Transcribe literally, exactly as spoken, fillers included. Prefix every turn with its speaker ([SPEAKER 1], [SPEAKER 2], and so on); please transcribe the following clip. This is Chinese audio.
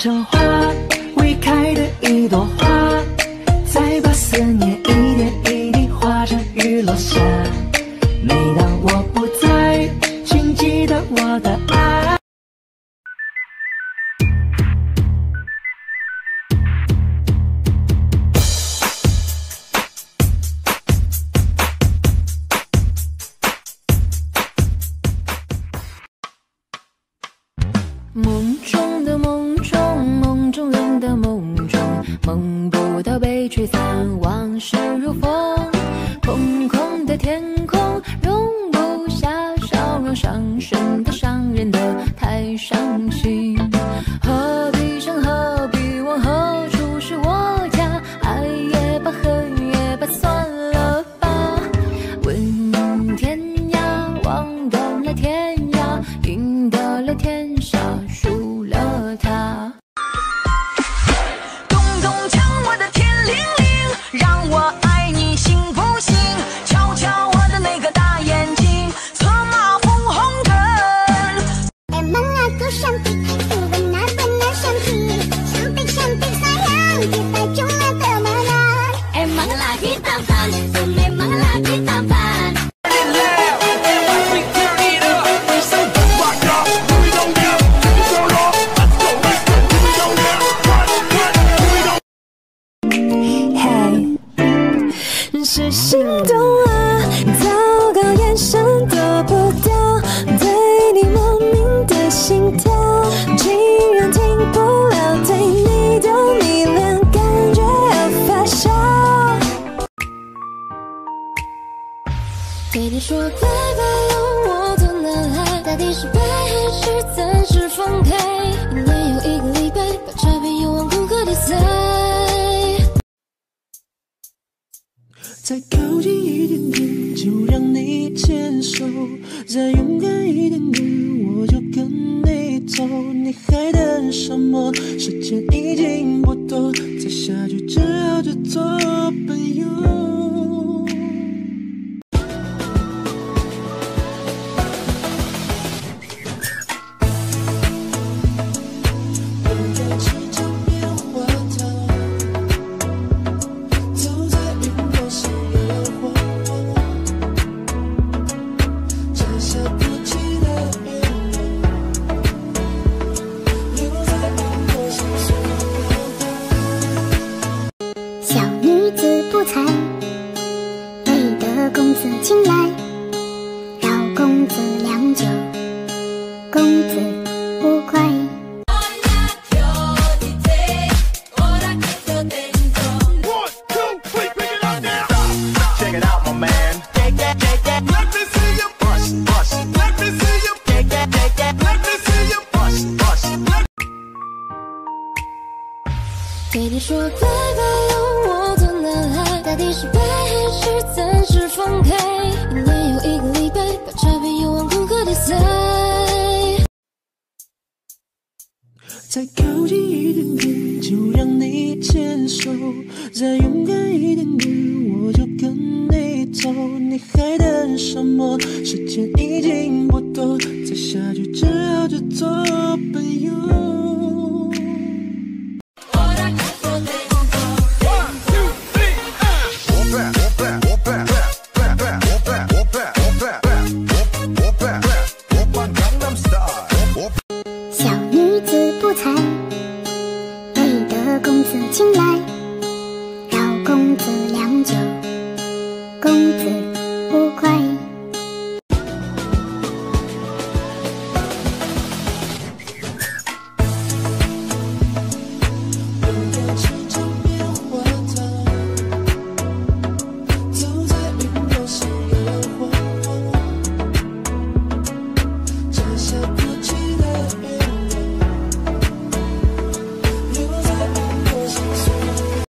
[SPEAKER 1] 成花，未开的一朵花，再把思念一点一滴化成雨落下。每当我不在，请记得我的爱。
[SPEAKER 2] 梦中的梦中，梦中人的梦中，梦不到被吹散，往事如风。空空的天空，容不下笑容，伤神的伤人的太伤心。何必想何必问何处是我家，爱也罢恨也罢算了吧。问天涯，望断了天涯，赢得了天下，输了他。
[SPEAKER 3] 咚咚锵，我的天灵灵，让我爱你行不行？瞧瞧我的那个大眼睛，策马红红灯。
[SPEAKER 4] Emang aku cantik, aku benar-benar cantik. Cantik-cantik sayang, kita cuma temenan. Emang lagi tampan, tuh memang lagi tampan.
[SPEAKER 2] Hey， 是心动啊，糟糕，眼神得不到，对你莫名的心跳，竟然停不了，对你的迷恋感觉要发酵。对你说拜拜了，我的男孩，到底是拜还是暂时放开？一年又一个礼拜，把照片又往空河里塞。
[SPEAKER 1] 再靠近一点点，就让你牵手；再勇敢一点点，我就跟你走。你还等什么？时间已经不多，再下去只好只做朋友。
[SPEAKER 4] 小女子不才，为得公子青睐，饶公子良久，公子不快。
[SPEAKER 2] 对你说拜拜了，我的男孩，到底是拜还是暂时放开？一年又一个礼拜，把照片又往空河里塞。
[SPEAKER 1] 再靠近一点点，就让你牵手；再勇敢一点点，我就跟你走。你还等什么？时间已经不多，再下去只好只做朋友。
[SPEAKER 4] 小女子不才，为得公子青睐。